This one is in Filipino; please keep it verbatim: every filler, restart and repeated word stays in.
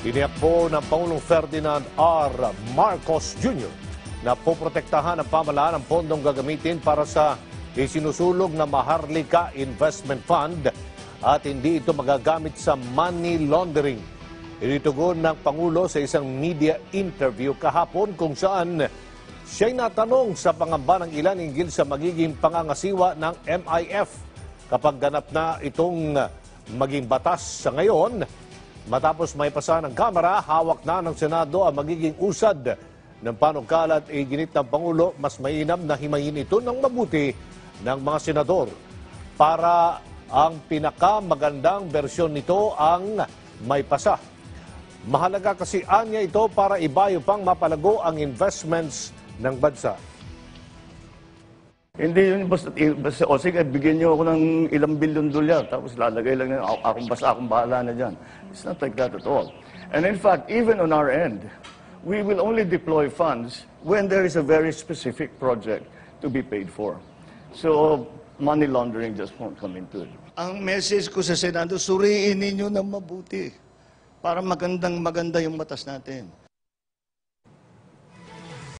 Tiniyak po ng Pangulong Ferdinand R. Marcos Junior na poprotektahan ng pamahalaan ang pondong gagamitin para sa isinusulog na Maharlika Investment Fund at hindi ito magagamit sa money laundering. Initugon ng Pangulo sa isang media interview kahapon kung saan siya'y natanong sa pangamba ng ilan hinggil sa magiging pangangasiwa ng M I F kapag ganap na itong maging batas sa ngayon. Matapos may pasa ng Kamara, hawak na ng Senado ang magiging usad ng panungkalat. Iginit ng Pangulo, mas mainam na himayin ito ng mabuti ng mga senador para ang pinakamagandang bersyon nito ang may pasa. Mahalaga kasi anya ito para ibayo pang mapalago ang investments ng bansa. Hindi yun, basta, basta, o sige, bigyan niyo ako ng ilang bilyon dolyar, tapos lalagay lang na akong basta akong bahala na dyan. It's not like that at all. And in fact, even on our end, we will only deploy funds when there is a very specific project to be paid for. So, money laundering just won't come into it. Ang message ko sa Senado, suriin ninyo ng mabuti para magandang maganda yung batas natin.